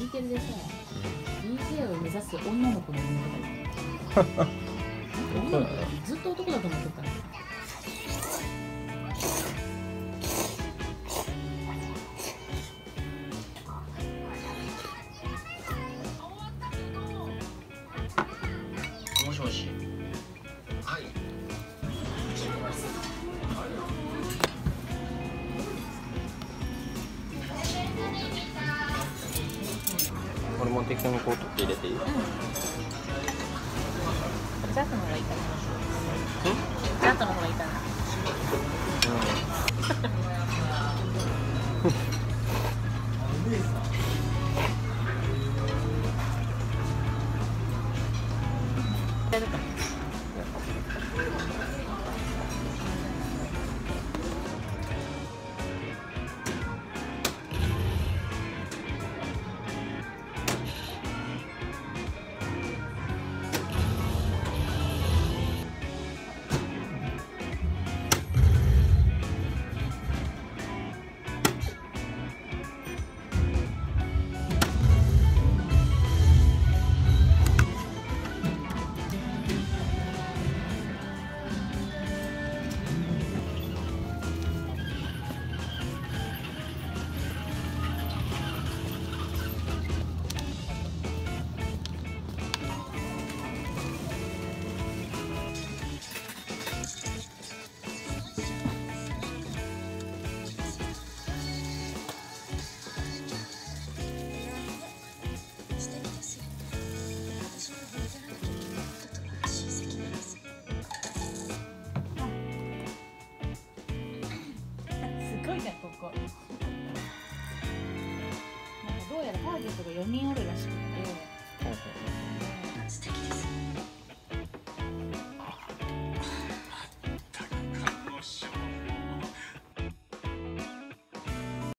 テレでさ、DJ を目指す女の子の夢とか女の子ずっと男だと思ってたの。 もしもし。はい。これも適当にこう取って入れていい？ ジャズの方がいいかな。ジャズの方がいいかな。やるか。ここなんかどうやらターゲットが4人おるらしくて、素敵です。